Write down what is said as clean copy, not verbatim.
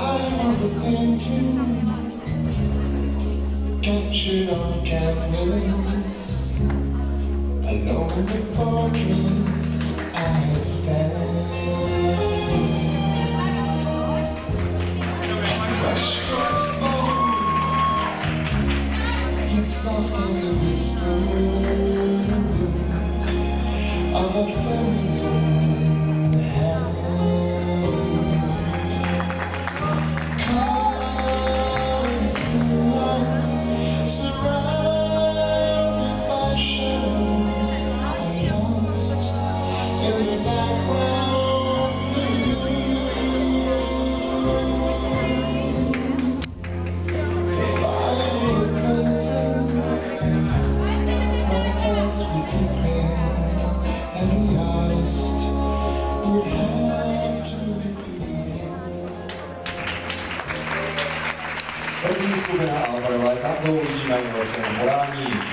of a painting captured on canvas. Alone in the portrait I stand. Crushed crossbow, it's soft as a whisper of a feminine hand. Constant love, surrounded by shadows, lost in the background for you. Fire would painting, my eyes would be pale, and the artist would have to repeat. První skupina Alvarova, tak dlouho uvidíme v volání.